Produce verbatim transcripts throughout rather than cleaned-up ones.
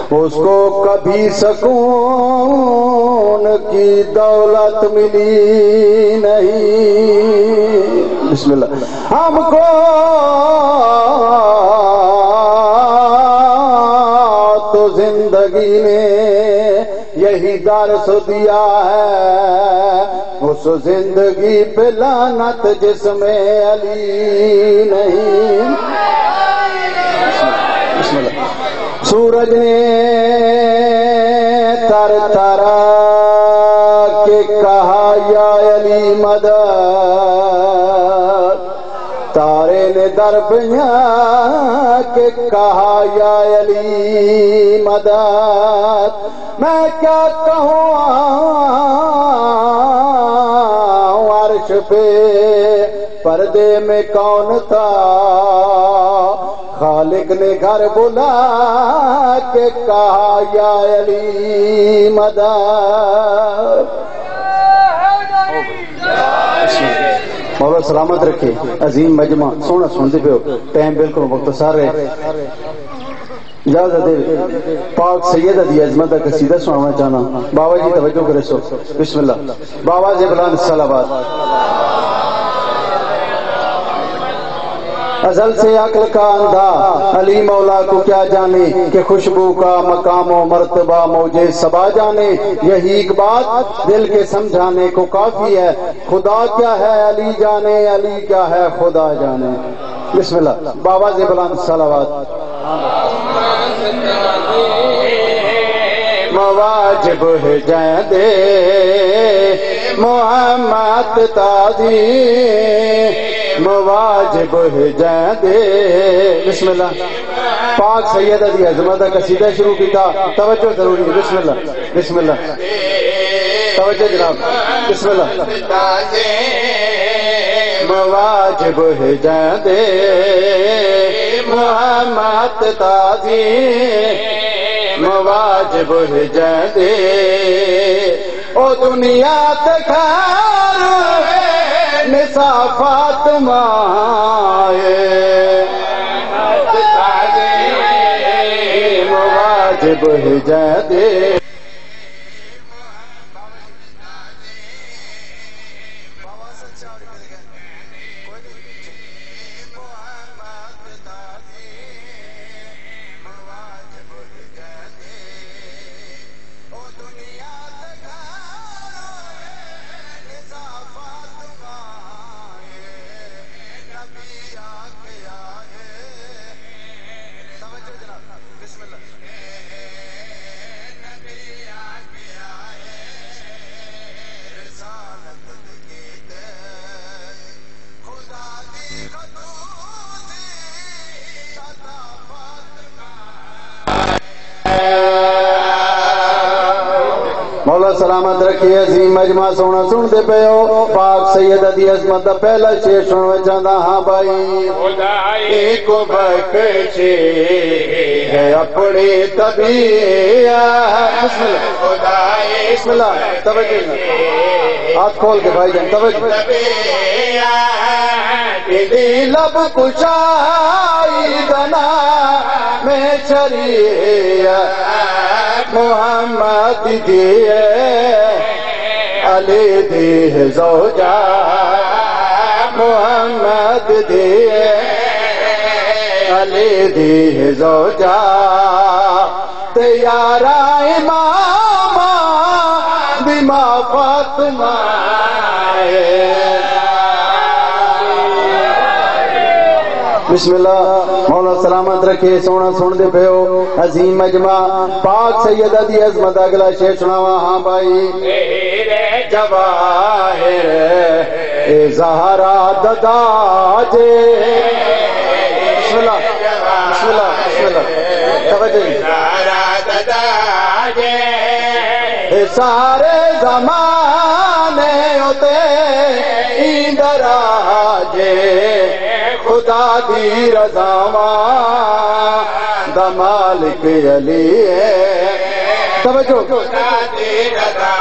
اس کو کبھی سکون کی دولت ملی نہیں. بسم اللہ. ہم کو تو زندگی نے یہی درس دیا ہے، اس زندگی پہ لعنت جس میں علی نہیں. بسم اللہ. سورج نے تر تر کے کہا یا علی مدد، تارے نے دربیاں کے کہا یا علی مدد. میں کیا کہوں عرش پہ پردے میں کون تھا، خالق نے گھر بلا کے کہا یا علی مدد. مولا سلامت رکھے. عظیم مجمع سونا سنتے پہ ہو، ٹائم بالکل مختصر ہے. اجازت دے پاک سیدہ دی عظمت کا قصیدہ سنانا چاہنا. بابا جی توجہ کرے سو. بسم اللہ. بابا جی بلند صلوات. ازل سے عقل کا اندھا علی مولا کو کیا جانے، کہ خوشبو کا مقام و مرتبہ موجے صبا جانے. یہی ایک بات دل کے سمجھانے کو کافی ہے، خدا کیا ہے علی جانے، علی کیا ہے خدا جانے. بسم اللہ. بابا سے بلند صلوات. مواجب ہے جیندے محمد تازی، مواجب ہے جیندے. بسم اللہ. پاک سیدہ دی عظمت کا قصیدہ شروع کیتا. توجہ ضروری ہے. بسم اللہ. بسم اللہ. توجہ جناب. بسم اللہ. مواجب ہے جیندے محمد تازی، مواجب ہے جیندے او دنیا تکھار نسا فاطمہ مواجب ہے جیندے. مولا سلامت رکھے. عظیم مجمع سونا سنتے پے ہو. پاک سیدہ دی عظمت دا پہلا شعر سننا چاہتا ہاں بھائی. خدائی کو بخشے ہے اپنی طبیعت. بسم اللہ. خدائی بسم اللہ. توجہ ہاتھ کھول کے بھائی جان. توجہ. لب کشائی دنا میں شریعت محمد دیے علی دی زوجہ محمد دیے علی دی زوجہ تیارا امام بما فاطمہ. بسم اللہ. مولا سلامت رکھے. سونا سن دے پہ ہو. عظیم مجمع پاک سیدہ دی عظمت اگلا شعر سناوا ہاں بھائی. جواہر اے زہرا ددا جے. بسم اللہ. بسم اللہ. بسم اللہ. توجہ. زہرا ددا جے اے سارے زمانے ہوتے ایندرا جے خدا دی رضا دا مالک علی ہے. توجہ. خدا دی رضا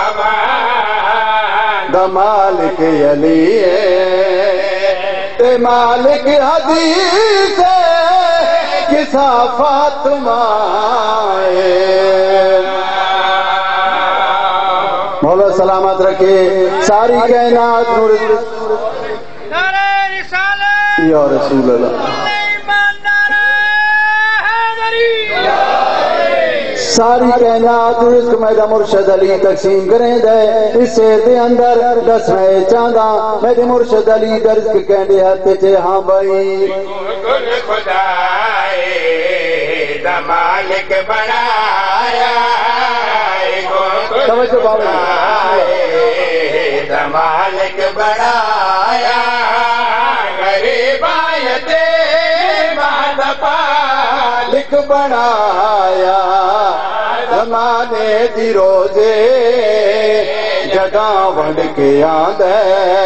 دا مالک علی ہے تے مالک حدیث ہے کسا فاطمہ ہے. رکھے ساری کائنات نور نعرہ رسالت یا رسول اللہ ایمان نعرہ حیدری ساری کائنات رزق میرا مرشد علی تقسیم کریں دے اس دے اندر دس میں چاندہ میرے مرشد علی درز کے کہنے ہاتھ چے ہاں بھائی گل خدائے دا مالک بنایا توجہ بابا دا مالک بنایا غریب آیت ماد مالک بنایا زمانے دی روزے جگہ ونڈ کے آندے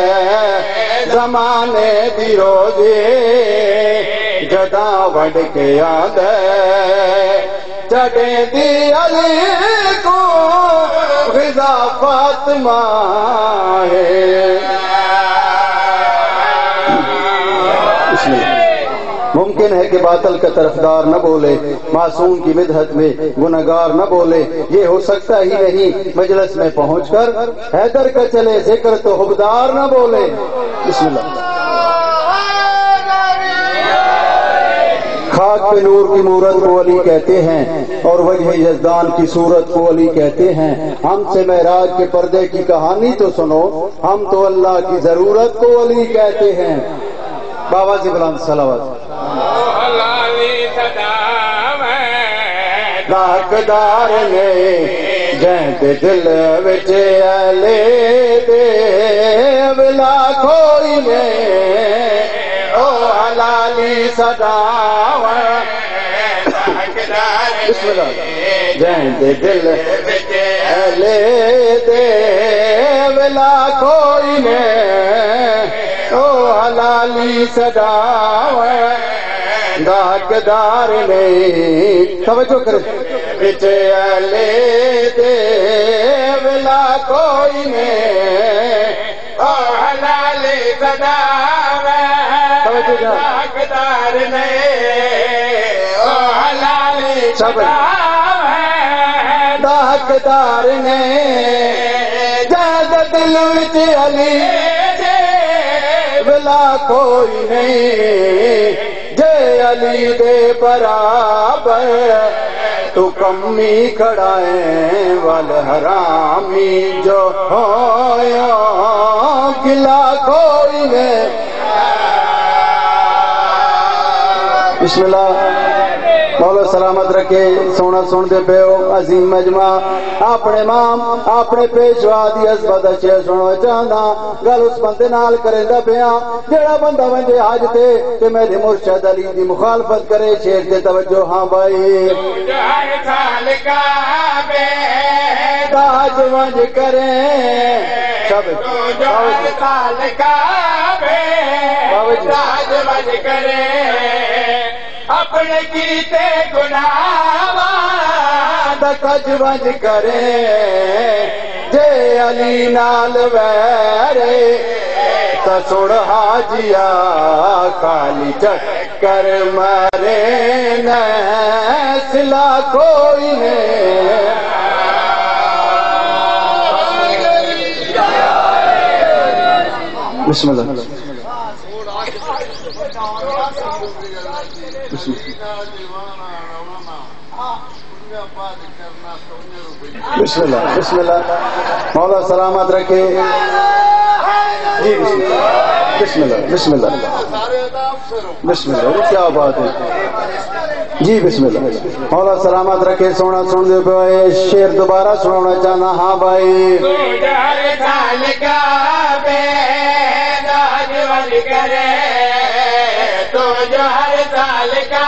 زمانے دی روزے جگہ ونڈ کے آندے جڑے دی علی کو غذا فاطمہ ہے ممکن ہے کہ باطل کا طرفدار نہ بولے معصوم کی مدحت میں گنہگار نہ بولے یہ ہو سکتا ہی نہیں مجلس میں پہنچ کر حیدر کا چلے ذکر تو حبدار نہ بولے بسم اللہ خاک پہ نور کی مورت کو علی کہتے ہیں اور وجہ یزدان کی صورت کو علی کہتے ہیں ہم سے معراج کے پردے کی کہانی تو سنو ہم تو اللہ کی ضرورت کو علی کہتے ہیں بابا جی بلند صلوات لاکدار نے جہد دل وچ لے دے بلا کوئی نے او حلالی صداو بسم اللہ جہد دل وچ لے دے بلا کوئی نے او حلالی صداو داکدار نے توجہ کرے بچ لے دے بلا کوئی نے او حلالی صداو داکدار نے او حلالی صداو داکدار نے جاد دل وچ علی بلا کوئی نہیں جے علی دے برابر تو کمی کھڑائیں وال حرامی جو ہویا گلا کوئی نہیں بسم اللہ مولا سلامت رکھے سونا سن دے پیو عظیم مجمع اپنے مام اپنے پیشوا دی عظمت شیر سنو چاہنا گل اس بندے نال کرے دا پیا جڑا بندہ ونجے حج تے کہ میرے مرشد علی دی مخالفت کرے شیر دے توجہ ہاں بھائی ہر سال کعبے تاج ونج کرے سب ہر سال کعبے تاج ونج کرے اپنے کیتے گناہ کج ونج کرے جے علی نال ویرے تسڑ حاجیا کالی چکر مرے نیسلا کوئی نے بسم اللہ بسم اللہ بسم اللہ مولا سلامت رکھے جی بسم اللہ بسم اللہ بسم اللہ کیا بات ہے جی بسم اللہ مولا سلامت رکھے سونا سن دے بھائی شیر دوبارہ سنانا چاہنا ہاں بھائی کرے تو جو ہر سال کا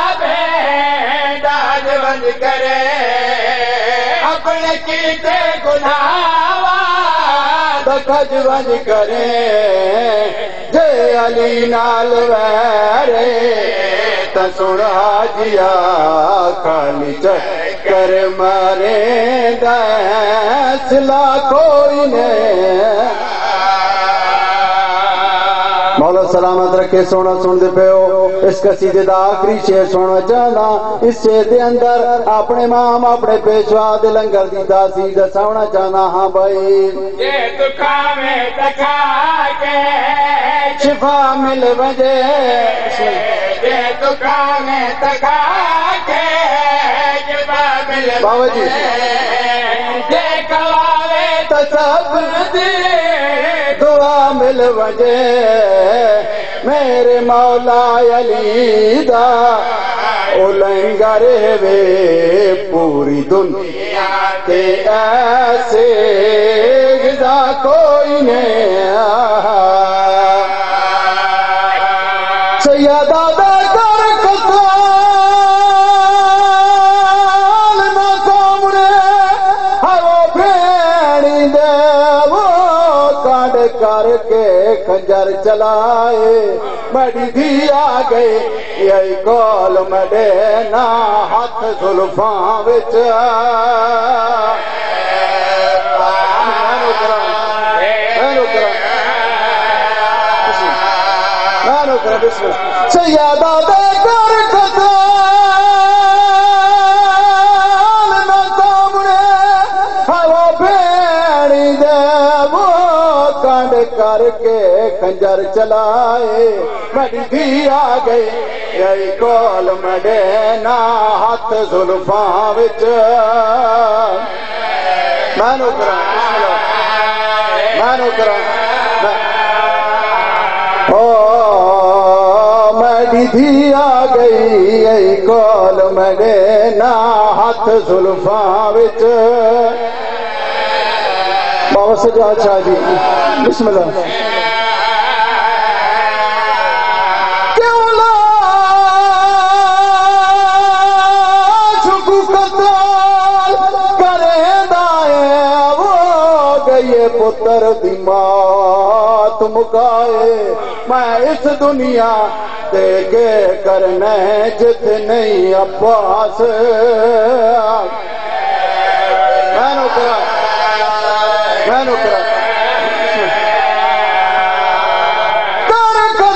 داج بند کرے اپنے کیتے گناہ کج ونج کرے جے علی نال ویرے تسڑ حاجیا کالی چکر مارے دسلا کوئی نے مولا سلامت رکھے سونا سن دے پہ ہو اس قصیدے دا آخری شعر سننا چاہنا اس شعر دے اندر اپنے مام اپنے پیشوا دے لنگر دی داسی دساونا چاہنا ہاں بھائی یہ دکھا میں دکھا کے شفا مل وجے یہ دکھا میں دکھا کے شفا مل بابا جی یہ کلاوے تصبر دی دعا مل وجے میرے مولا علی دا او لنگر وے پوری دنیا تے ایسے غذا کوئی نہیں سیدہ دا کر قتال نہ سامنے ہو بھیڑی دے وہ کاٹ کر کے خنجر چلائے بڑی دھی آ گئی یہی کول مڈے نا ہاتھ زلفاں وچ سیادہ دے کر قتال نہ سامنے ہوا بھیڑی دے وہ کانڈ کر کے خنجر چلائے بڑی دھی آ گئی یہی کول مڈے نا ہاتھ زلفاں وچ مینو کرا مینو کرا میری دھی آ گئی ای کول مڈے نا ہاتھ زلفاں وچ بابا سجاد شاہ جی بسم اللہ کیوں لا شکو قتال کرے دائے وہ گئے پتر دی مات مکائے میں اس دنیا دے کے کرنے جت نہیں عباس میں نو کرا میں نو کرا کر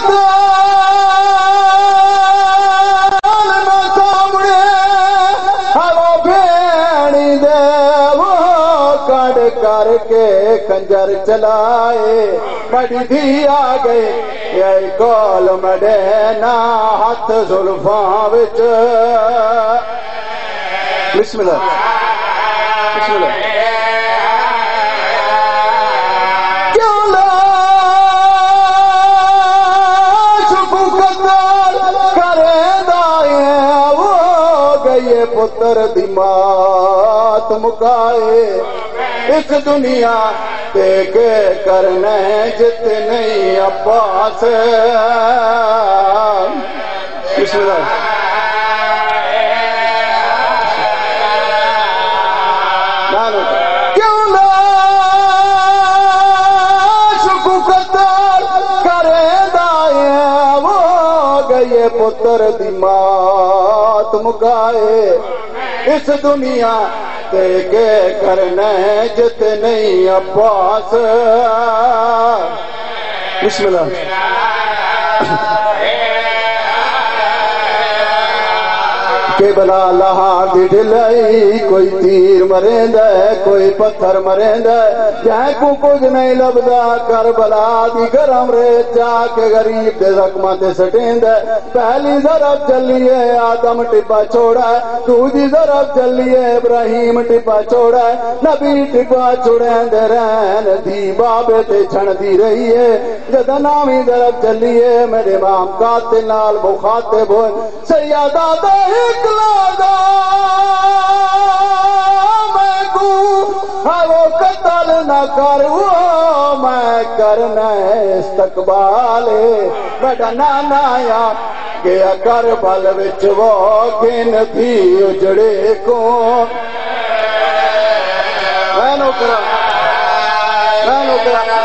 قتال نہ سامنے ہوا بھیڑی دے وہ کاٹ کر کے خنجر چلائے بڑی دھی آ گئی یہی کول مڈے نا ہاتھ زلفاں وچ بسم اللہ بسم اللہ کیوں لا شکو قتال کرے دائے وہ گئے پتر دی مات مکائے اس دنیا دے کے کرنے جت نہیں عباس بسم اللہ کیوں لا شکو قتال کرے دائے وہ گئے پتر دی مات مکائے اس دنیا دے کے کرنے جت نہیں عباس بسم اللہ کہ بلا لہا دی ڈھلائی کوئی تیر مریندا ہے کوئی پتھر مریندا ہے جائیں کو کچھ نہیں لبدا کربلا دی گرم ریت جا کے غریب دے زخماں تے سٹیندا ہے پہلی ضرب چلیے آدم ٹپا چھوڑا ہے دوجی ضرب چلیے ابراہیم ٹپا چھوڑا ہے نبی ٹپا چھوڑیندے رہن دی بابے تے چھڑدی رہی ہے جدا نامی ضرب چلیے میرے امام قاتل نال مخاطب ہوئے سیادہ دا اکلادا میں کو وہ قتل نہ کر وہ میں کرنا استقبال بڑا نانا یا گیا کربل وچ وہ گن تھی اجڑے کو میں نو کرا میں نو کرا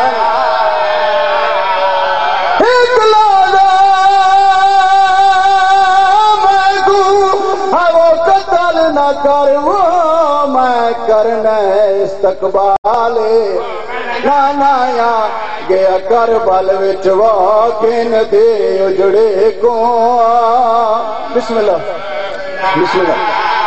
کر وہ میں کرنا استقبال نانا یا گیا کربل وچ واکن دے اجڑے کو بسم اللہ بسم اللہ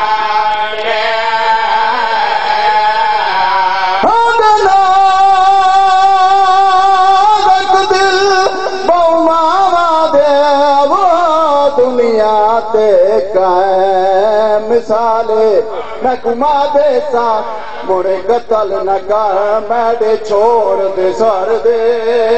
مثالے نہ گما دے سا مڑے قتل نہ کر میڈے چھوڑ دے سر دے